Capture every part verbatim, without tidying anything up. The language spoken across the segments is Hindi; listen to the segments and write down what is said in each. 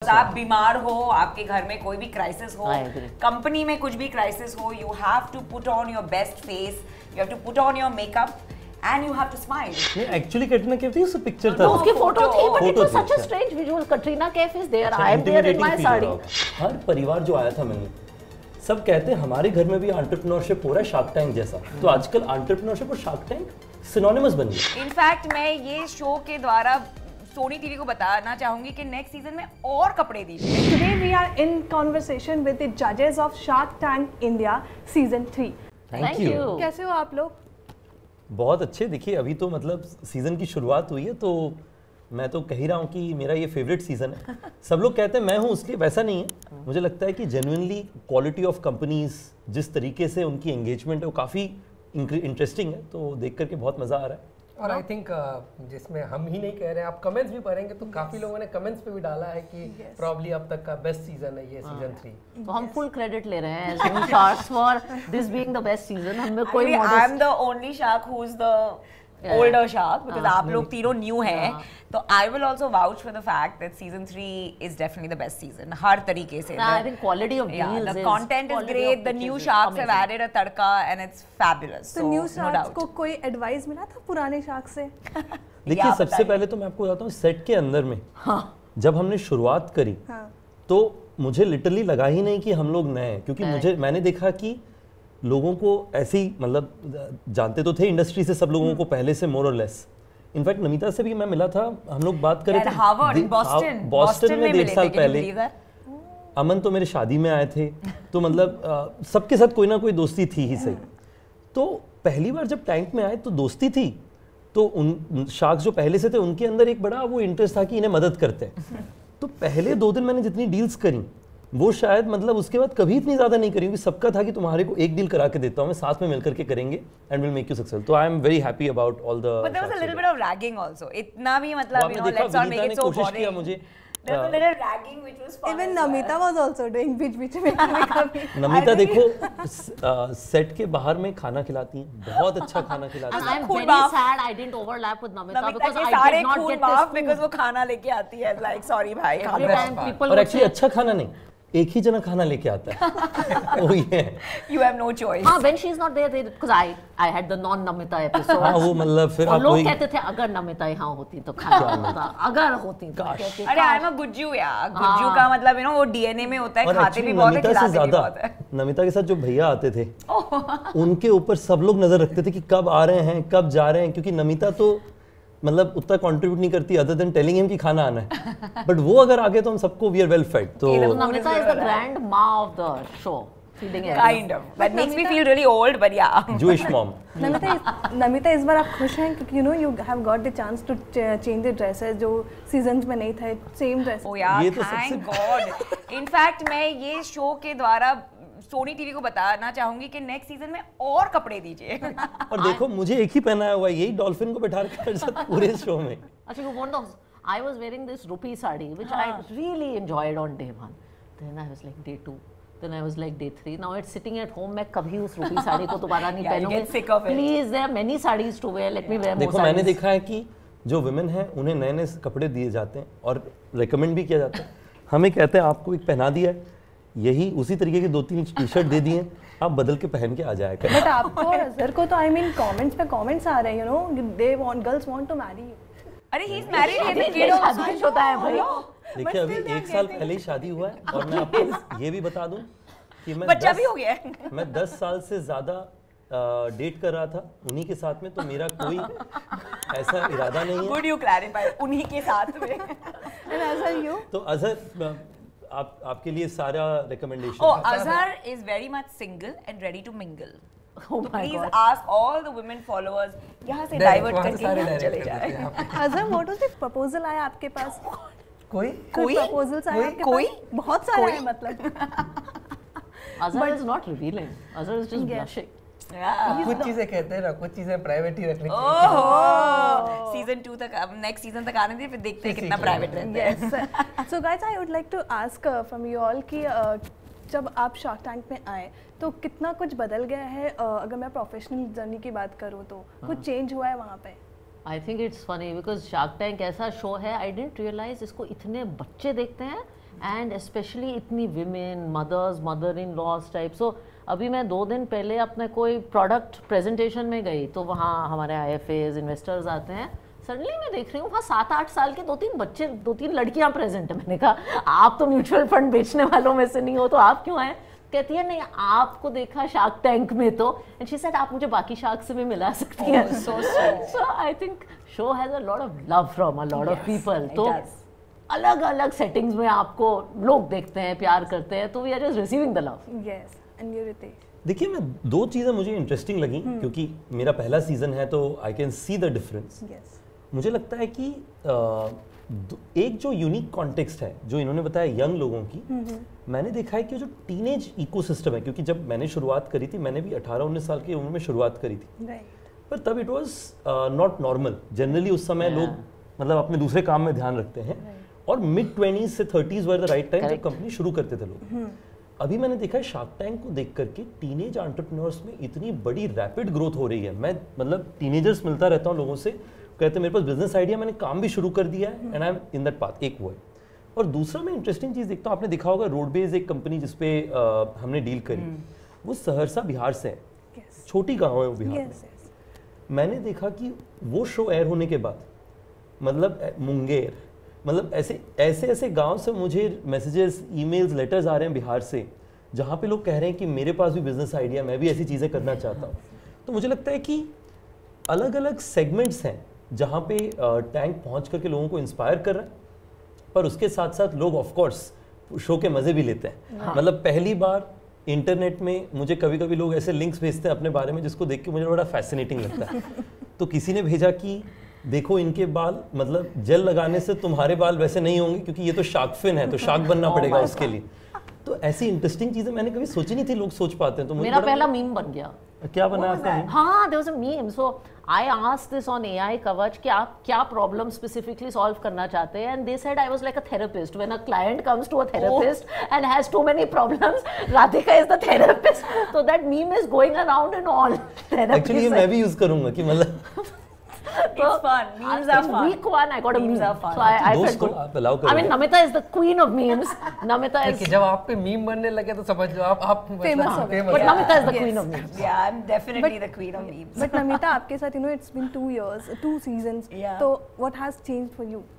आप बीमार हो, आपके घर में कोई भी क्राइसिस हो, कंपनी में कुछ भी क्राइसिस हो, you have to put on your best face, you have to put on your makeup and you have to smile. नहीं एक्चुअली कैटरीना कैफ थी, उसका पिक्चर था, उसकी फोटो थी, but it was such a strange visual. Katrina Kaif is there, I am there in my sari. हर परिवार जो आया था मिलने, सब कहते हैं हमारे घर में भी एंटरप्रेन्योरशिप हो रहा है शार्क टैंक जैसा. तो आजकल एंटरप्रेन्योरशिप और शार्क टैंक सिनोनिमस बन गए. इनफैक्ट मैं ये शो के द्वारा सोनी टीवी को बताना चाहूंगी कि नेक्स्ट सीजन में और कपड़े दीजिए. Today we are in conversation with the judges of Shark Tank India season three. Thank you. कैसे हो आप लोग? बहुत अच्छे. देखिए अभी तो मतलब सीजन की शुरुआत हुई है, तो मैं तो कह ही रहा हूँ कि मेरा ये फेवरेट सीजन है. सब लोग कहते हैं मैं हूँ उसलिए, वैसा नहीं है. मुझे लगता है कि जेन्युइनली क्वालिटी ऑफ कंपनीज, जिस तरीके से उनकी एंगेजमेंट है वो काफ़ी इंटरेस्टिंग है, तो देख करके बहुत मज़ा आ रहा है. और आई थिंक uh, जिसमें हम ही नहीं कह रहे हैं, आप कमेंट्स भी पढ़ेंगे तो काफी लोगों ने कमेंट्स पे भी डाला है कि प्रॉब्ली अब तक का बेस्ट सीजन है ये सीजन थ्री. तो हम फुल क्रेडिट ले रहे हैं as we sharks for this being the best season. हमें कोई I am the only shark who is the older shark because आप लोग तीनों न्यू हैं, तो I will also vouch for the fact that season three is definitely the best season हर तरीके से. I think quality of yeah, deals the is content is great, the new sharks have added a तड़का and it's fabulous. तो न्यू शार्क्स को कोई एडवाइस मिला था पुराने शार्क से? देखिए सबसे पहले तो मैं आपको बताता हूँ, सेट के अंदर में जब हमने शुरुआत करी तो मुझे लिटरली लगा ही नहीं कि हम लोग नए हैं, क्योंकि मुझे मैंने देखा कि लोगों को ऐसे ही मतलब जानते तो थे इंडस्ट्री से सब लोगों को पहले से मोर और लेस. इनफैक्ट नमिता से भी मैं मिला था, हम लोग बात कर रहे थे हार्वर्ड बॉस्टन बॉस्टन में डेढ़ साल पहले. अमन तो मेरे शादी में आए थे, तो मतलब सबके साथ कोई ना कोई दोस्ती थी ही सही. तो पहली बार जब टैंक में आए तो दोस्ती थी, तो उन शार्क्स जो पहले से थे उनके अंदर एक बड़ा वो इंटरेस्ट था कि इन्हें मदद करते हैं. तो पहले दो दिन मैंने जितनी डील्स करी वो शायद मतलब उसके बाद कभी इतनी ज्यादा नहीं करी, क्योंकि सबका था कि तुम्हारे को एक डील करा के देता हूं मैं, साथ में मिलकर के करेंगे and will make you successful. तो I am very happy about all the. But there was a little bit of ragging also. इतना भी मतलब you know let's not make it so boring. मुझे There's a little ragging which was fun. Even Namita was also doing बीच बीच में कभी. नमिता देखो सेट के बाहर में खाना खिलाती हैं, बहुत अच्छा खाना खिलाती हैं. I'm very sad I didn't overlap with Namita because I did not get this food. because वो खाना लेके आती है. Like sorry भाई. Every time people और एक्चुअली अच्छा खाना नहीं, एक ही जना खाना लेके आता है. वो ये You have no choice. हाँ, when she is not there, because I I had the non Namita episode. हाँ वो मतलब फिर आप लोग कहते थे अगर नमिता यहाँ होती तो खाना होता, अगर होती तो कहते. अरे आई एम अ गुज्जू यार. गुज्जू का मतलब यू नो वो डीएनए में होता है, खाते भी बहुत है, खिलाते भी बहुत है. नमिता के साथ जो भैया आते थे उनके ऊपर सब लोग नजर रखते थे कि कब आ रहे हैं कब जा रहे हैं, क्योंकि नमिता तो मतलब उतना कंट्रीब्यूट नहीं करती अदर देन टेलिंग हिम कि खाना आना है. बट वो अगर आगे तो हम सबको वी आर वेल फेड. तो Namita is the grandma of the show. Kind of. That makes me feel really old, but yeah. Jewish mom. Namita, Namita इस बार आप खुश हैं क्योंकि you know you have got the chance to change the dresses जो seasons में नहीं थे, same dress. Oh yeah, thank God. In fact मैं ये शो के द्वारा सोनी टीवी को बताना चाहूंगी कि नेक्स्ट सीजन में और कपड़े दीजिए. और देखो मुझे एक ही पहनाया हुआ है, यही डॉल्फिन को बैठा कर पूरे शो में. अच्छा you want those? I was wearing this rupee sari which I really enjoyed on day one. Then I was like day two. Then I was like day three. Now it's sitting at home. मैं कभी उस रूपी साड़ी को दोबारा नहीं पहनूंगी. Please, there are many sarees to wear. Let me wear more देखो मैंने देखा है कि जो women हैं उन्हें नए नए कपड़े दिए जाते हैं और recommend भी किया जाता है. हमें कहते हैं आपको एक पहना दिया है, यही उसी तरीके की दो तीन टी शर्ट दे दिए, आप बदल के पहन के आ जाया करें. But आपको और अजहर को तो I mean comments पे comments आ रहे हैं, you know, they want girls want to marry you. अरे he's married, he's a kid. शादी होता है भाई. देखिए अभी एक साल पहले ही शादी हुआ है और मैं आपको ये भी बता दूं कि मैं बच्चा भी हो गया है. मैं दस साल से ज्यादा डेट कर रहा था उन्हीं के साथ में, तो मेरा कोई ऐसा इरादा नहीं है. Would you clarify उन्हीं के साथ में? And Azhar you? तो अजहर आप आपके लिए सारा recommendation. Oh, Azhar is very much single and ready to mingle. Oh my Please God. ask all the women followers यहाँ से डाइवर्ट करके यहाँ चले जाए. Azhar, what was the proposal आया आपके पास? कोई कोई proposals आया आपके कोई पास? बहुत सारे हैं मतलब. Azhar is not revealing. Azhar is just blushing. कुछ चीजें कहते हैं ना, कुछ चीजें प्राइवेट ही रखनी चाहिए. ओह, सीजन टू तक, अब नेक्स्ट सीजन तक आने दीजिए, फिर देखते हैं कितना प्राइवेट रहता है. Yes. So guys, I would like to ask uh, from you all कि uh, जब आप शार्क टैंक में आए तो कितना कुछ बदल गया है. uh, अगर मैं प्रोफेशनल जर्नी की बात करूँ तो कुछ चेंज हुआ है वहाँ पे? I think it's funny because Shark Tank ऐसा शो है, I didn't realize इसको इतने बच्चे देखते हैं एंड स्पेशली इतनी women, mothers, mother in laws type. So अभी मैं दो दिन पहले अपने कोई प्रोडक्ट प्रेजेंटेशन में गई तो वहाँ हमारे आई एफ एज इन्वेस्टर्स आते हैं. सडनली मैं देख रही हूँ वहाँ सात आठ साल के दो तीन बच्चे, दो तीन लड़कियाँ प्रेजेंट है. मैंने कहा आप तो म्यूचुअल फंड बेचने वालों में से नहीं हो, तो आप क्यों आए? कहती है नहीं, आपको देखा शार्क टैंक में तो. एंड शी सेड आप मुझे बाकी शार्क से भी मिला सकती हैं. So I think show has a lot of love from a lot of people. तो अलग अलग सेटिंग्स में आपको लोग देखते हैं, प्यार करते हैं, तो we are just receiving the love. Yes. And you Ritesh? देखिए, मैं दो चीज़ें मुझे इंटरेस्टिंग लगी क्योंकि मेरा पहला सीजन है तो I can see the difference. मुझे लगता है कि आ, एक जो यूनिक कॉन्टेक्स्ट है जो इन्होंने बताया यंग लोगों की, मैंने देखा है कि जो टीनेज इकोसिस्टम है, क्योंकि जब मैंने शुरुआत करी थी, मैंने भी अठारह उन्नीस साल की उम्र में शुरुआत करी थी, right. पर तब it was not normal. Generally उस समय yeah. लोग मतलब अपने दूसरे काम में ध्यान रखते हैं, right. और मिड ट्वेंटीज से thirties were the right time जब कंपनी शुरू करते थे लोग. hmm. अभी मैंने देखा है शार्क टैंक को देख करके टीनेज एंटरप्रेन्योर्स में इतनी बड़ी रैपिड ग्रोथ हो रही है. मैं मतलब टीनेजर्स मिलता रहता हूँ लोगों से, कहते हैं मेरे पास बिजनेस आइडिया, मैंने काम भी शुरू कर दिया है and I am in that path. एक वो है. और दूसरा मैं इंटरेस्टिंग चीज़ देखता हूँ, आपने देखा होगा रोडबेज एक कंपनी जिसपे uh, हमने डील करी, hmm. वो सहरसा बिहार से है. yes. छोटी गाँव है वो बिहार yes, में. yes. मैंने देखा कि वो शो एयर होने के बाद मतलब मुंगेर, मतलब ऐसे ऐसे ऐसे गांव से मुझे मैसेजेस, ईमेल्स, लेटर्स आ रहे हैं बिहार से, जहाँ पे लोग कह रहे हैं कि मेरे पास भी बिजनेस आइडिया, मैं भी ऐसी चीज़ें करना चाहता हूँ. तो मुझे लगता है कि अलग अलग सेगमेंट्स हैं जहाँ पे टैंक पहुँच करके लोगों को इंस्पायर कर रहा है, पर उसके साथ साथ लोग ऑफ कोर्स शो के मज़े भी लेते हैं. हाँ. मतलब पहली बार इंटरनेट में मुझे कभी कभी लोग ऐसे लिंक्स भेजते हैं अपने बारे में जिसको देख के मुझे बड़ा फैसिनेटिंग लगता है. तो किसी ने भेजा कि देखो इनके बाल, मतलब जेल लगाने से तुम्हारे बाल वैसे नहीं होंगे क्योंकि ये तो शार्क फिन है, तो शार्क बनना पड़ेगा oh उसके लिए. तो ऐसी इंटरेस्टिंग चीजें मैंने कभी सोची नहीं थी लोग सोच पाते हैं. तो मेरा पहला मीम बन गया. क्या बना आपका मीम? हाँ, there was a meme. So I asked this on AI Kavach कि आप क्या प्रॉब्लम स्पेसिफिकली सॉल्व करना चाहते हैं, and they said I was like a therapist. When a client comes to a therapist and has too many problems, Radhika is the therapist. So that meme is going around in all therapies. Actually ये मैं भी यूज करूंगा कि मतलब it's fun. Memes are fun. Week one, I got a memes meme. are fun. So I, I felt good. आप allow करो. I mean, Namita is the queen of memes. Namita is. जब आप पे मीम बनने लगे तो समझ लो आप आप famous हो गए. But Namita is the queen of memes. Yeah, I'm definitely the queen of memes. But Namita, आपके साथ you know it's been two years, two seasons. Yeah. So what has changed for you?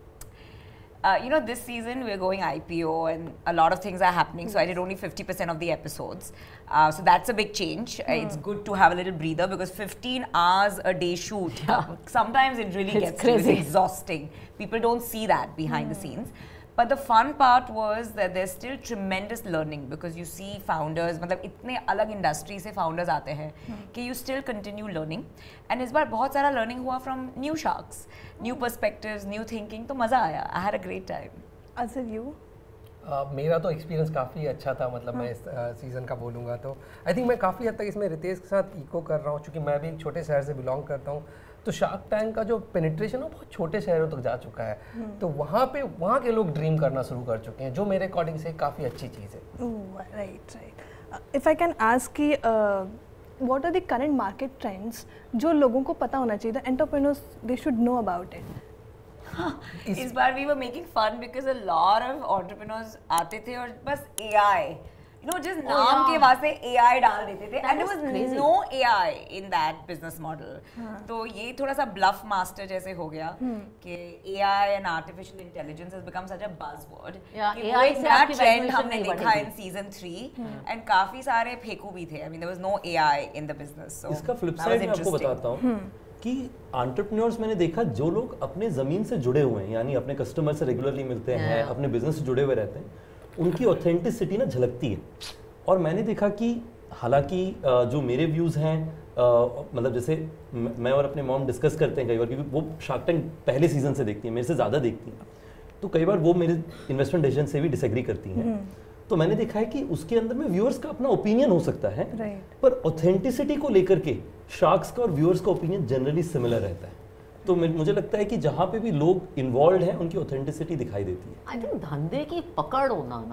Uh, you know, this season we're going I P O and a lot of things are happening. So I did only fifty percent of the episodes. Uh, so that's a big change. Hmm. Uh, it's good to have a little breather because fifteen hours a day shoot. Yeah. Sometimes it really it's gets crazy. It's exhausting. People don't see that behind hmm. the scenes. But the fun part was that there's still tremendous learning because you see founders, मतलब इतने अलग इंडस्ट्री से founders आते हैं कि you still continue learning. And इस बार बहुत सारा learning हुआ from new sharks, new perspectives, new thinking. तो मज़ा आया. I had a great time. Asif, you? Uh, मेरा तो एक्सपीरियंस काफ़ी अच्छा था. मतलब हाँ. मैं इस सीज़न uh, का बोलूँगा तो आई थिंक मैं काफ़ी हद तक इसमें रितेश के साथ इको कर रहा हूँ, क्योंकि मैं भी एक छोटे शहर से बिलोंग करता हूँ. तो शार्क टैंक का जो पेनिट्रेशन है वो बहुत छोटे शहरों तक जा चुका है. तो वहाँ पे वहाँ के लोग ड्रीम करना शुरू कर चुके हैं, जो मेरे अकॉर्डिंग से काफ़ी अच्छी चीज़ है. Right right. If I can ask कि what are the current market trends जो लोगों को पता होना चाहिए, the entrepreneurs they should know about it. इस बार we were making fun because a lot of entrepreneurs आते थे और बस A I, you know, just oh, नाम yeah. के वास्ते A I डाल देते थे. That and there was crazy. no A I in that business model. हाँ. तो ये थोड़ा सा bluff master जैसे हो गया कि A I and artificial intelligence has become such a buzzword. Yeah, A I से आपकी trend हमने देखा in season three and काफी सारे फेंकू भी थे. I mean, there was no A I in the business. So इसका flip side मैं आपको बताता हूँ कि एंटरप्रेन्योर्स मैंने देखा जो लोग अपने ज़मीन से जुड़े हुए हैं, यानी अपने कस्टमर से रेगुलरली मिलते हैं, अपने बिजनेस से जुड़े हुए रहते हैं, उनकी ऑथेंटिसिटी ना झलकती है. और मैंने देखा कि हालांकि जो मेरे व्यूज़ हैं, मतलब जैसे मैं और अपने मॉम डिस्कस करते हैं कई बार, क्योंकि वो शार्क टैंक पहले सीजन से देखती है, मेरे से ज़्यादा देखती हैं, तो कई बार वो मेरे इन्वेस्टमेंट डिसीजन से भी डिसएग्री करती हैं. तो मैंने देखा है कि उसके अंदर में व्यूअर्स का अपना ओपिनियन हो सकता है, right. पर ऑथेंटिसिटी को लेकर के शार्क्स का और व्यूअर्स का ओपिनियन जनरली सिमिलर रहता है. तो मुझे लगता है कि जहाँ पे भी लोग इन्वॉल्व हैं उनकी ऑथेंटिसिटी दिखाई देती है. आई थिंक धंधे की पकड़ होना ना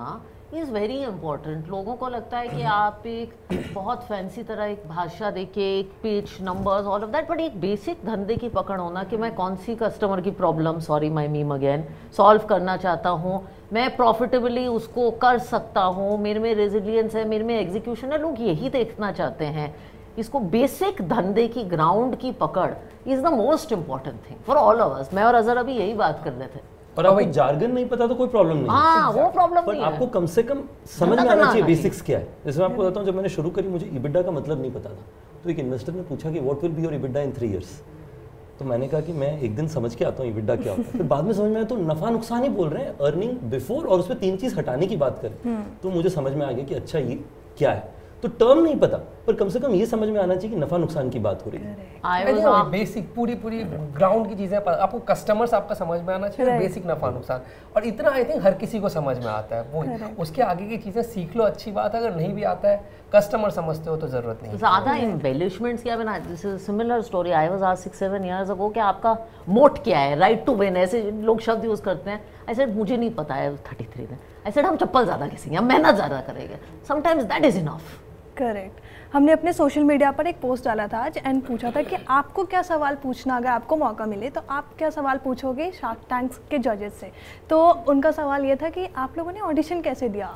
इज़ वेरी इंपॉर्टेंट। लोगों को लगता है कि आप एक बहुत फैंसी तरह एक भाषा देके एक pitch numbers all of that, but एक बेसिक धंधे की पकड़ होना कि मैं कौन सी कस्टमर की problem, sorry my meme again, solve करना चाहता हूँ, मैं प्रॉफिटेबली उसको कर सकता हूँ, मेरे में रेजिलियंस है, मेरे में एग्जीक्यूशन है, लोग यही देखना चाहते हैं। इसको बेसिक धंधे की ग्राउंड की पकड़ is the most important thing for all of us. मैं और अजहर अभी यही बात कर रहे थे। और आपको जार्गन नहीं पता तो कोई प्रॉब्लम नहीं हाँ, वो प्रॉब्लम नहीं है, आपको कम से कम समझ में आना चाहिए बेसिक्स क्या है। जैसे मैं आपको बताता हूँ, जब मैंने शुरू करी मुझे इबिडा का मतलब नहीं पता था, तो एक इन्वेस्टर ने पूछा कि what will be your EBITDA in three years. तो मैंने कहा कि मैं एक दिन समझ के आता हूँ इबिडा क्या होता है। फिर बाद में समझ में आया तो नफा नुकसान ही बोल रहे हैं, अर्निंग बिफोर, और उसमें तीन चीज हटाने की बात करें तो मुझे समझ में आ गया कि अच्छा ये क्या है। तो टर्म नहीं पता, पर कम से कम ये समझ में आना चाहिए कि नफा नुकसान की बात हो रही है। बेसिक पूरी पूरी ग्राउंड की चीजें आपको, कस्टमर्स आपका समझ में आना चाहिए, बेसिक नफा नुकसान, और इतना आई थिंक हर किसी को समझ में आता है। वो उसके आगे की चीजें सीख लो, अच्छी बात है। अगर नहीं भी आता है, कस्टमर समझते हो तो जरूरत नहीं ज्यादा एम्बेलिशमेंट्स क्या बना। This is similar story. I was asked six seven years ago कि आपका मोट क्या है, राइट टू विन, ऐसे लोग शब्द यूज करते हैं। आई सेड मुझे नहीं पता है थर्टी थ्री में। आई सेड हम चप्पल ज्यादा घिसेंगे, हम मेहनत ज्यादा करेंगे, sometimes that is enough. Correct. हमने अपने सोशल मीडिया पर एक पोस्ट डाला था आज एंड पूछा था कि आपको क्या सवाल पूछना, अगर आपको मौका मिले तो आप क्या सवाल पूछोगे शार्क टैंक के जजेस से। तो उनका सवाल ये था कि आप लोगों ने ऑडिशन कैसे दिया।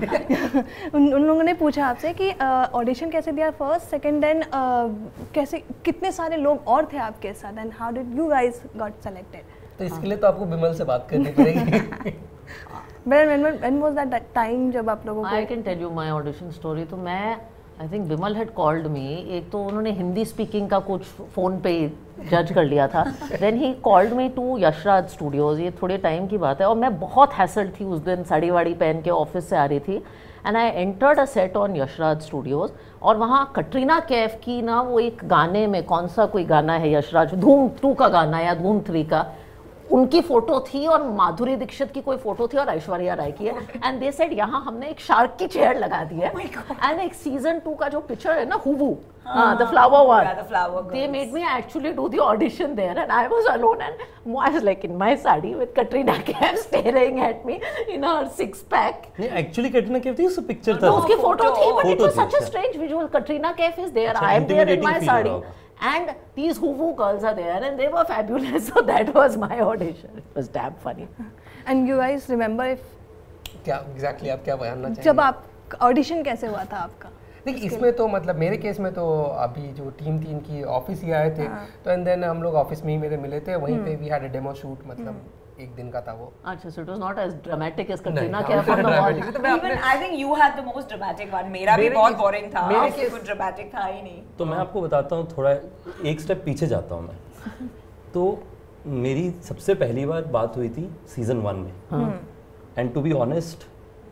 उन, उन लोगों ने पूछा आपसे कि ऑडिशन uh, कैसे दिया फर्स्ट, सेकंड, देन कैसे, कितने सारे लोग और थे आपके साथ, and how did you guys got selected. तो इसके लिए तो आपको बिमल से बात करनी पड़ेगी। When when when was that time जब आप लोगों को? I can tell you my audition story. तो मैं I think Bimal had called me. एक तो उन्होंने हिंदी स्पीकिंग का कुछ फ़ोन पे जज कर लिया था। Then he called me to Yashraj studios. ये थोड़े टाइम की बात है, और मैं बहुत हैसल थी उस दिन, साड़ी वाड़ी पहन के ऑफिस से आ रही थी, and I entered a set on Yashraj studios. और वहाँ कटरीना कैफ की ना वो एक गाने में, कौन सा कोई गाना है यशराज, धूम टू का गाना या धूम थ्री का, उनकी फोटो थी, और माधुरी दीक्षित की कोई फोटो थी, और ऐश्वर्या राय की है। एंड दे सेड यहाँ हमने एक शार्क की चेयर लगा दी है, एंड एक सीजन टू का जो पिक्चर है ना, Huvu, the flower one, they made me actually do the audition there, and I was alone, and I was like in my sari with Katrina Kaif staring at me in her six pack. नहीं, एक्चुअली कटरीना कैफ थी, उस पिक्चर था, उसकी फोटो थी, but it was such a strange visual. Katrina Kaif is there, I am there in my sari, and these Huvu girls are there, and they were fabulous. So that was my audition. It was damn funny. And you guys remember if क्या exactly आप क्या बयान करना चाहेंगे? जब आप ऑडिशन कैसे हुआ था आपका? देखिए, इसमें तो मतलब मेरे केस में तो अभी जो टीम थी इनकी ऑफिस ही आए थे, तो एंड देन हम लोग ऑफिस में ही मेरे मिले थे, वहीं पे we had a demo shoot, मतलब एक दिन का था वो। अच्छा, so it was not as dramatic as Katrina Kaif on the wall. Even I think you had the most dramatic one. मेरा भी बहुत boring था, आपके कुछ dramatic था ही नहीं। तो मैं आपको बताता हूँ, थोड़ा एक स्टेप पीछे जाता हूँ मैं। तो मेरी सबसे पहली बार बात हुई थी सीजन वन में, एंड टू बी ऑनेस्ट,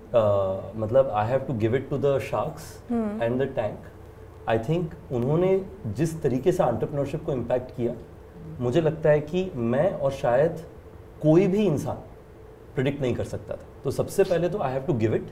मतलब I have to give it to the sharks and the tank. I think उन्होंने जिस तरीके से एंटरप्रेन्योरशिप को इम्पैक्ट किया, मुझे लगता है कि मैं और शायद कोई भी इंसान प्रिडिक्ट नहीं कर सकता था। तो सबसे पहले तो I have to give it.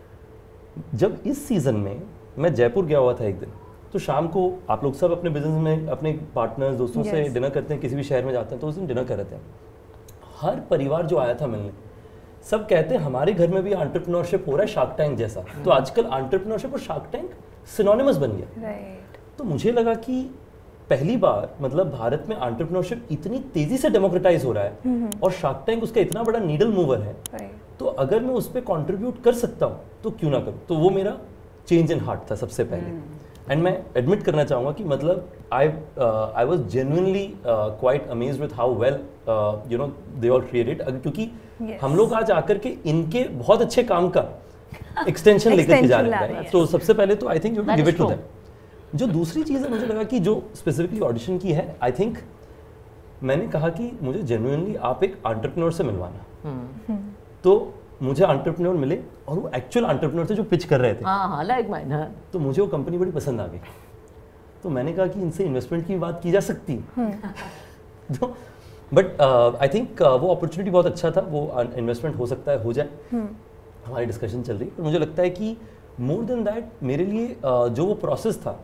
जब इस सीज़न में मैं जयपुर गया हुआ था एक दिन, तो शाम को आप लोग सब अपने बिजनेस में अपने पार्टनर्स दोस्तों yes. से डिनर करते हैं, किसी भी शहर में जाते हैं, तो उस दिन डिनर कर रहे थे। हर परिवार जो आया था मिलने, सब कहते हैं हमारे घर में भी एंटरप्रेन्योरशिप हो रहा है शार्क टैंक जैसा। तो आजकल एंटरप्रेन्योरशिप और शार्क टैंक सिनोनिमस बन गया। right. तो मुझे लगा कि पहली बार मतलब भारत में एंटरप्रेन्योरशिप इतनी तेजी से डेमोक्रेटाइज हो रहा है, और शार्क टैंक उसका इतना बड़ा नीडल मूवर है, तो अगर मैं उस पर कॉन्ट्रीब्यूट कर सकता हूँ तो क्यों ना करूँ। तो वो मेरा चेंज इन हार्ट था सबसे पहले। एंड मैं एडमिट करना चाहूँगा कि मतलब I I was genuinely quite amazed with how well you know they all created, क्योंकि yes. हम लोग आज आकर के इनके बहुत अच्छे काम का एक्सटेंशन लेकर के जा रहे हैं। तो सबसे पहले तो I think you give it to them. जो दूसरी चीज़ है, मुझे लगा कि जो स्पेसिफिकली ऑडिशन की है, आई थिंक मैंने कहा कि मुझे जेन्युइनली आप एक एंटरप्रेन्योर से मिलवाना। hmm. तो मुझे एंटरप्रेन्योर मिले, और वो एक्चुअल एंटरप्रेन्योर थे जो पिच कर रहे थे। हाँ हाँ, लाइक माइन। तो मुझे वो कंपनी बड़ी पसंद आ गई। तो मैंने कहा कि इनसे इन्वेस्टमेंट की बात की जा सकती है। hmm. तो बट आई थिंक वो अपॉर्चुनिटी बहुत अच्छा था, वो इन्वेस्टमेंट हो सकता है, हो जाए। hmm. हमारी डिस्कशन चल रही है, और मुझे लगता है कि मोर देन दैट मेरे लिए uh, जो वो प्रोसेस था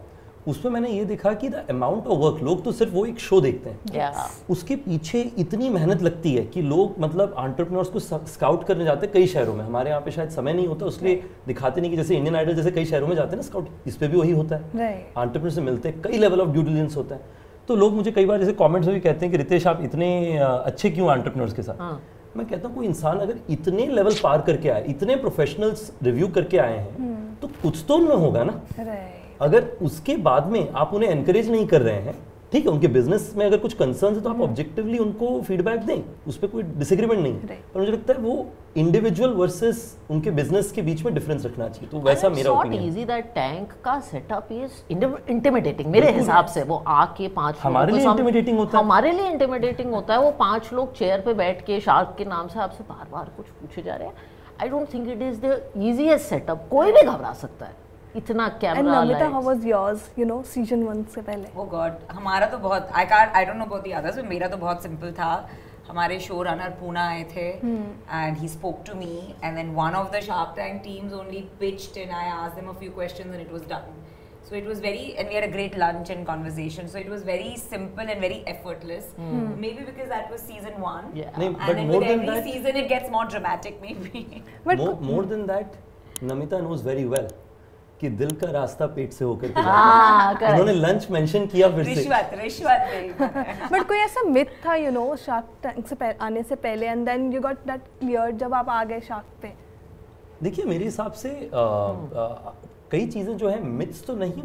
उसमें मैंने ये देखा कि द अमाउंट ऑफ वर्क, लोग तो सिर्फ वो एक शो देखते हैं, yeah. उसके पीछे इतनी मेहनत लगती है कि लोग मतलब एंटरप्रेन्योर्स को स्काउट करने जाते हैं कई शहरों में। हमारे यहाँ पे शायद समय नहीं होता, उसलिए दिखाते नहीं कि जैसे इंडियन आइडल जैसे कई शहरों में जाते हैं ना स्काउट, इस पे भी वही होता है, एंटरप्रेन्योर से मिलते हैं, कई लेवल ऑफ ड्यू डिलिजेंस होता है। तो लोग मुझे कई बार जैसे कमेंट्स में भी कहते हैं कि रितेश आप इतने अच्छे क्यों एंटरप्रेन्योर्स के साथ। हाँ. मैं कहता हूँ कोई इंसान अगर इतने लेवल पार करके आए, इतने प्रोफेशनल्स रिव्यू करके आए हैं, तो कुछ तो उनमें होगा ना। अगर उसके बाद में आप उन्हें एनकरेज नहीं कर रहे हैं, ठीक है, उनके बिजनेस में अगर कुछ कंसर्न है तो आप ऑब्जेक्टिवली उनको फीडबैक दें, उस पर कोई डिसएग्रीमेंट नहीं है। पर मुझे लगता है वो इंडिविजुअल वर्सेस उनके बिजनेस के बीच में डिफरेंस रखना चाहिए। तो वैसा मेरा ओपिनियन है। इजी दैट टैंक का सेटअप इज इंटिमिडेटिंग मेरे हिसाब से। वो आके पांच हमारे लिए इंटिमिडेटिंग होता है, हमारे लिए इंटिमिडेटिंग होता है। वो पांच लोग चेयर पे बैठ के शार्क के नाम से आपसे बार बार कुछ पूछे जा रहे हैं। I don't think it is the easiest setup. कोई भी घबरा सकता है इतना camera. And Namita, how was yours? You know, season one से पहले। Oh God, हमारा तो बहुत I can't I don't know about the others, but मेरा तो बहुत सिंपल था। हमारे शो रनर पूना आए थे, and he spoke to me, and then one of the Shark Tank teams only pitched, and I asked them a few questions, and it was done. So it was very, and we had a great lunch and conversation. So it was very simple and very effortless. Hmm. Maybe because that was season one. Yeah. No, and but then more with than every that, season it gets more dramatic, maybe. But more, more than that, Namita knows very well कि दिल का रास्ता पेट से होकर के जाता है। उन्होंने लंच मेंशन किया फिर से। रिश्वत रिश्वत बट कोई ऐसा मिथ था यू नो शार्क टैंक से आने से पहले, and then you got that clear जब आप आ गए शार्क पे? देखिए मेरे हिसाब से आ, आ, कई चीज़ें जो है मिथ्स तो नहीं,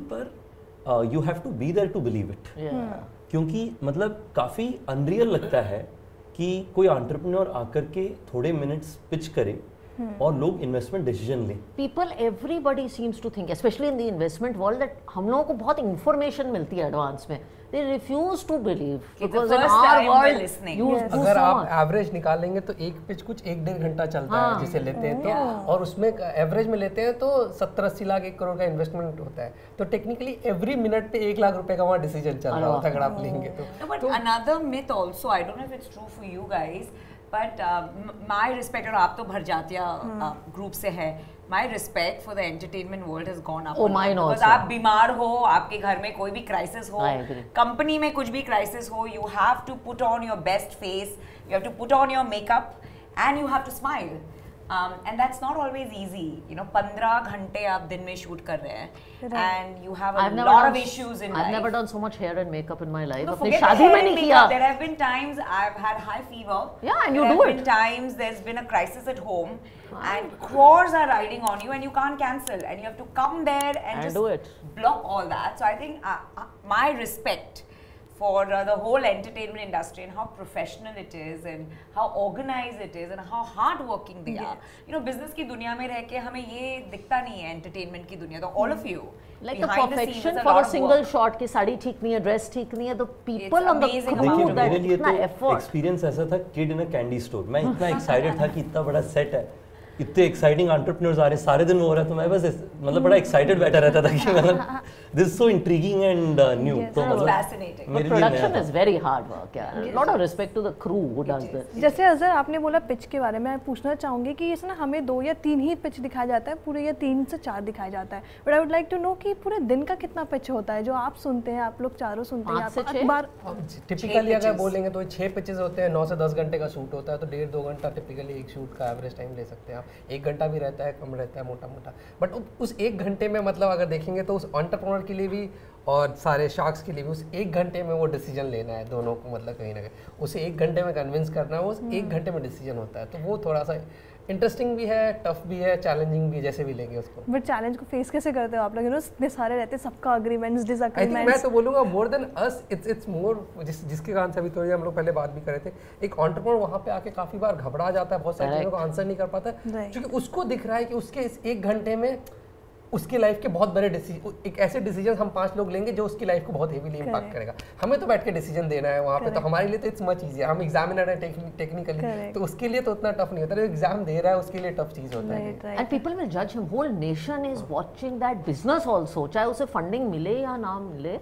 पर you have to be there to believe it. क्योंकि मतलब काफ़ी अनरियल लगता है कि कोई एंटरप्रेन्योर आकर के थोड़े मिनट्स पिच करे और लोग इन्वेस्टमेंट डिसीजन लें। People everybody seems to think, specially in the investment world, that हम लोगों को बहुत इंफॉर्मेशन मिलती है एडवांस में। They refuse to believe because in our world you अगर आप एवरेज निकालेंगे तो एक पिच कुछ एक डेढ़ घंटा चलता है जिसे लेते हैं तो, और उसमें एवरेज में लेते हैं तो सत्तर अस्सी लाख एक करोड़ का इन्वेस्टमेंट होता है। तो टेक्निकली एवरी मिनट पे एक लाख रुपए का वहाँ डिसीजन चल रहा होता है अगर आप लेंगे तो। But another myth also, I don't know if it's true for you guys, but my respect, और आप तो भरजातिया ग्रुप से है, my respect for the entertainment world has gone up. Oh, mine also. Because आप बीमार हो, आपके घर में कोई भी crisis हो, कंपनी में कुछ भी crisis हो, you have to put on your best face, you have to put on your makeup, and you have to smile. Um, and that's not always easy. You know, पंद्रह घंटे आप दिन में shoot कर रहे हैं, and you have a I've lot done, of issues in I've life. I've never done so much hair and makeup in my life. No, अपनी forget शादी the hair में and नहीं makeup. किया। There have been times I've had high fever. Yeah, and you there do have it. been times there's been a crisis at home, and crores are riding on you, and you can't cancel, and you have to come there and, And just do it. block all that. So I think uh, uh, my respect for uh, the whole entertainment industry and how professional it is and how organized it is and how hard working they yes. are. You know, business की दुनिया में रह के हमें ये दिखता नहीं है entertainment की दुनिया। तो all of you, like the perfection for a single shot की साड़ी ठीक नहीं है, ड्रेस ठीक नहीं है, तो people on the crew देखिए that मेरे लिए इतना तो effort। एक्सपीरियंस ऐसा था kid in a candy store. मैं इतना एक्साइटेड था कि इतना बड़ा सेट है, इतने एक्साइटिंग एंटरप्रेन्योर्स आ रहे हैं, सारे दिन हो रहा है, तो मैं बस मतलब बड़ा एक्साइटेड बैठा रहता था कि मतलब this is so intriguing and new. तो मतलब fascinating. मेरे लिए production is very hard work यार। Lot of respect to the crew who does this. जैसे अजहर आपने बोला पिच के बारे में, मैं पूछना चाहूंगी कि इसमें हमें दो या तीन ही पिच दिखाया जाता है पूरे, या तीन से चार दिखाया जाता है, but I would like to know कि पूरे दिन का कितना पिच होता है जो आप सुनते हैं, आप लोग चारों सुनते हैं, आप अखबार। टिपिकली अगर बोलेंगे तो छह पिचेस होते हैं, नौ से दस घंटे का शूट होता है, तो डेढ़ दो घंटा टिपिकली एक शूट का एवरेज टाइम ले सकते हैं आप। एक घंटा भी रहता है, कम रहता है, मोटा मोटा, बट उस एक घंटे में मतलब अगर देखेंगे तो उस एंटरप्रेन्योर के लिए भी और सारे शार्क्स के लिए भी उस एक घंटे में वो डिसीजन लेना है दोनों को, मतलब कहीं ना कहीं उसे एक घंटे में कन्विंस करना है, वो उस एक घंटे में डिसीजन होता है। तो वो थोड़ा सा इंटरेस्टिंग भी है, टफ भी है, चैलेंजिंग भी, जैसे भी लेंगे उसको। बट चैलेंज को फेस कैसे करते हो आप लोग? यू नो इतने सारे रहते हैं, सबका एग्रीमेंट्स डिसएग्रीमेंट्स। मैं तो बोलूँगा more than us it's it's more, जिस जिसके कारण से अभी थोड़ी हम लोग पहले बात भी कर रहे थे, एक एंटरप्रेन्योर वहाँ पे आके काफ़ी बार घबरा जाता है, बहुत सारी चीज़ों को आंसर नहीं कर पाता, क्योंकि उसको दिख रहा है कि उसके इस एक घंटे में उसकी लाइफ के बहुत बड़े डिसीजन, एक ऐसे डिसीजन हम पांच लोग लेंगे जो उसकी लाइफ को बहुत हेवीली इम्पैक्ट करेगा। हमें तो बैठ के डिसीजन देना है वहाँ पे, तो हमारे लिए तो इट्स मच इजी है, हम एग्जामिनर है टेक्निकली, तो उसके लिए तो उतना टफ नहीं होता, एग्जाम दे रहा है उसके लिए टफ चीज होता है। एंड पीपल विल जज him, whole nation is watching that business also, चाहे उसे फंडिंग मिले या ना मिले,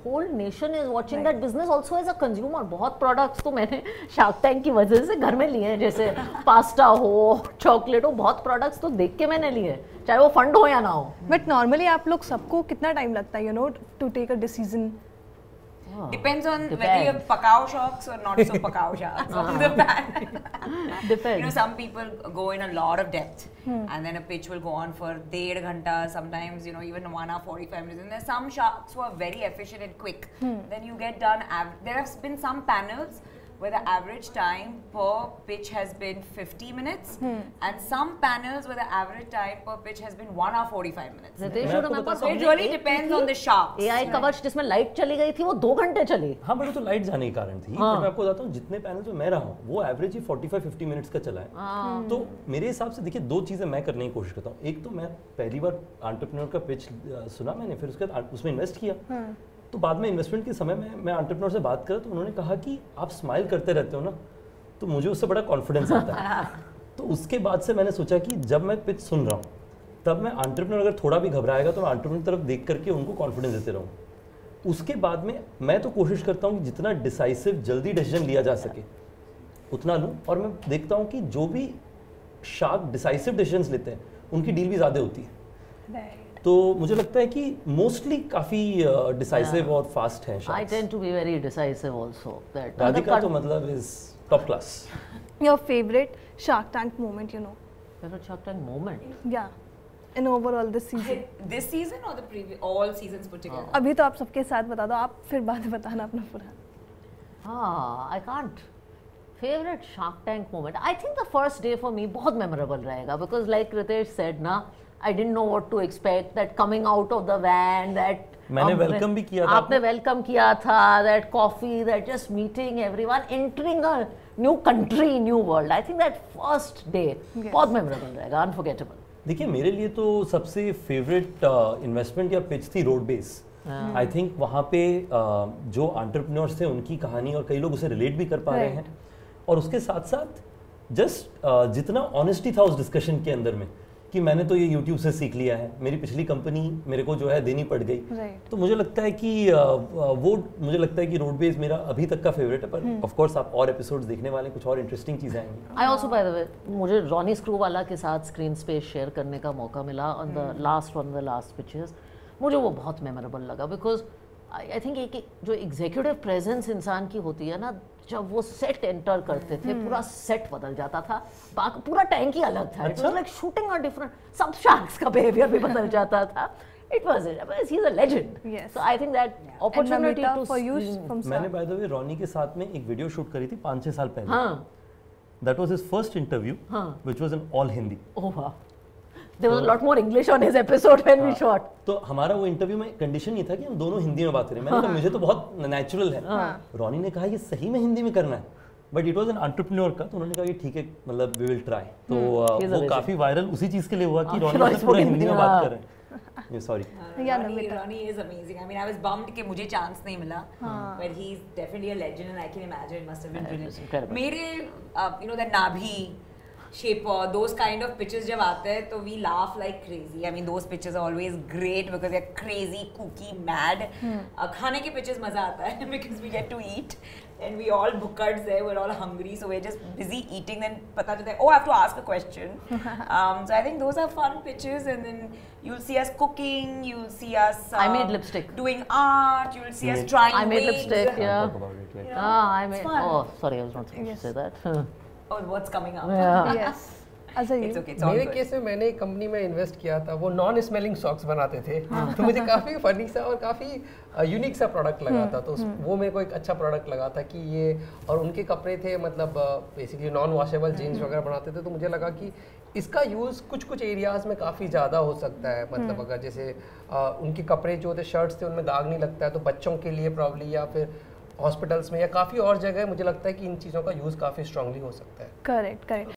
whole nation is watching that business also as a consumer. बहुत products तो मैंने Shark Tank की वजह से घर में लिए हैं, जैसे पास्ता हो, चॉकलेट हो, बहुत products तो देख के मैंने लिए, चाहे वो फंड हो या ना हो. But normally आप लोग सबको कितना टाइम लगता है, you know, to take a decision? Oh, depends on depends. whether you're pakao sharks or not so pakao sharks on the pan. Depends. You know, some people go in a lot of depth, hmm. and then a pitch will go on for डेढ़ घंटा, sometimes, you know, even one hour forty-five minutes. And there's some sharks who are very efficient and quick. Hmm. Then you get done. There have been some panels where the average time per pitch has been fifty minutes, hmm. and some panels where the average time per pitch has been one hour forty-five minutes. So it really depends on the sharks. A I कवच जिसमें लाइट चली गई थी वो दो घंटे चली. हाँ, बट तो लाइट जाने के कारण थी. हाँ. मैं आपको बताता हूँ, जितने पैनल्स में मैं रहा हूँ वो एवरेज ही forty-five fifty मिनट्स का चला है. हाँ. तो मेरे हिसाब से देखिए, दो चीज़ें मैं करने की कोशिश करता हूँ. एक तो मैं पहली बार एंटरप्रेन्योर का पिच सुना मैंने, फिर उसके बाद उसमें इन्वेस्ट किया. हाँ. तो बाद में इन्वेस्टमेंट के समय में मैं एंटरप्रेन्योर से बात करा तो उन्होंने कहा कि आप स्माइल करते रहते हो ना, तो मुझे उससे बड़ा कॉन्फिडेंस आता है. तो उसके बाद से मैंने सोचा कि जब मैं पिच सुन रहा हूँ तब मैं एंटरप्रेन्योर अगर थोड़ा भी घबराएगा तो मैं एंटरप्रेन्योर तरफ देख करके उनको कॉन्फिडेंस देते रहूँ. उसके बाद में मैं तो कोशिश करता हूँ कि जितना डिसाइसिव जल्दी डिसीजन लिया जा सके उतना लूँ, और मैं देखता हूँ कि जो भी शार्क डिसाइसिव डिसीजन लेते हैं उनकी डील भी ज़्यादा होती है. तो मुझे लगता है कि मोस्टली काफी डिसाइसिव और फास्ट हैं. I tend to be very decisive also. That Radhika तो मतलब is top class. Your favorite Shark Tank moment, you know? Favorite Shark Tank moment? Yeah. In overall this season. This season or the previous all seasons put together? अभी तो आप सबके साथ बता दो, आप फिर बाद में बताना अपना पूरा. हाँ, I can't. Favorite Shark Tank moment? I think the first day for me बहुत memorable रहेगा, because like Ritesh said ना, I didn't know what to expect. That coming out of the van, that मैंने वेलकम भी किया था. आपने वेलकम किया था. That coffee, that just meeting everyone, entering a new country, new world. I think that first day yes. बहुत memorable रहेगा, unforgettable. देखिए, मेरे लिए तो सबसे फेवरेट इन्वेस्टमेंट या पिच थी रोड बेस. आई थिंक वहाँ पे uh, जो एंटरप्रेन्योर्स थे उनकी कहानी और कई लोग उसे रिलेट भी कर पा रहे हैं, और उसके साथ साथ जस्ट uh, जितना ऑनेस्टी था उस डिस्कशन के अंदर में कि मैंने तो ये YouTube से सीख लिया है, मेरी पिछली कंपनी मेरे को जो है देनी पड़ गई. right. तो मुझे लगता है कि वो मुझे लगता है कि रोड बेस मेरा अभी तक का फेवरेट है. पर ऑफ कोर्स आप और एपिसोड्स देखने वाले, कुछ और इंटरेस्टिंग चीजें आएंगी. I also by the way मुझे रॉनी स्क्रूवाला के साथ स्क्रीन स्पेस शेयर करने का मौका मिला on the last one the last pitches. मुझे वो बहुत मेमोरेबल लगा, बिकॉज आई थिंक एक जो एग्जीक्यूटिव प्रेजेंस इंसान की होती है ना, जब वो सेट एंटर करते थे पूरा सेट बदल जाता था. पूरा टैंक ही अलग था. It was like shooting on different. सब शार्क्स का बिहेवियर भी बदल जाता था. It was he is a legend. So I think that opportunity to for you from मैंने बाय द वे रॉनी के साथ में एक वीडियो शूट करी थी पाँच छह साल पहले. हां, that was his first interview which was in all Hindi. Oh वाह. There was a lot more English on his episode when we shot. तो हमारा वो इंटरव्यू में कंडीशन ये था कि हम दोनों हिंदी में बात करें. मैंने कहा मुझे तो बहुत नेचुरल है. रॉनी ने कहा ये सही में हिंदी में करना है, but it was an entrepreneur का, तो उन्होंने कहा कि ठीक है, मतलब वी विल ट्राई. तो वो काफी वायरल उसी चीज के लिए हुआ कि रॉनी से पूरा हिंदी में बात कर रहे हैं. ये sorry. Ronnie is amazing. I mean I was bummed कि मुझे चांस नहीं मिला, but he is definitely a legend and I can imagine it must have been brilliant. मेरे यू नो द नाभी shaper, those kind of pitches जब आते हैं तो we laugh like crazy. I mean those pitches are always great because they're crazy, kooky, mad. Hmm. uh, खाने के pitches मजा आता है because we get to eat and we all buckards there, we're all hungry, so we're just busy eating. Then पता चलता है, oh I have to ask a question. um, so I think those are fun pitches, and then you'll see us cooking, you'll see us uh, I made lipstick. doing art, you'll see us trying I made wigs. lipstick, yeah. Talk about it, right? Ah, I made. Oh, sorry, I was not supposed yes. to say that. Oh, what's coming up? Yeah. Yes. It's okay, it's all मेरे good. केस में मैंने एक कंपनी में इन्वेस्ट किया था, वो नॉन स्मेलिंग सॉक्स बनाते थे. तो मुझे काफ़ी फनी सा और काफ़ी यूनिक सा प्रोडक्ट लगा था. तो वो मेरे को एक अच्छा प्रोडक्ट लगा था कि ये, और उनके कपड़े थे मतलब बेसिकली नॉन वॉशेबल जीन्स वगैरह बनाते थे. तो मुझे लगा कि इसका यूज़ कुछ कुछ एरियाज़ में काफ़ी ज़्यादा हो सकता है. मतलब अगर जैसे आ, उनके कपड़े जो थे, शर्ट्स थे, उनमें दाग नहीं लगता है, तो बच्चों के लिए प्रॉब्ली, या फिर हॉस्पिटल्स में, या काफ़ी और जगह मुझे लगता है कि इन चीज़ों का यूज़ काफ़ी स्ट्रांगली हो सकता है. Correct correct.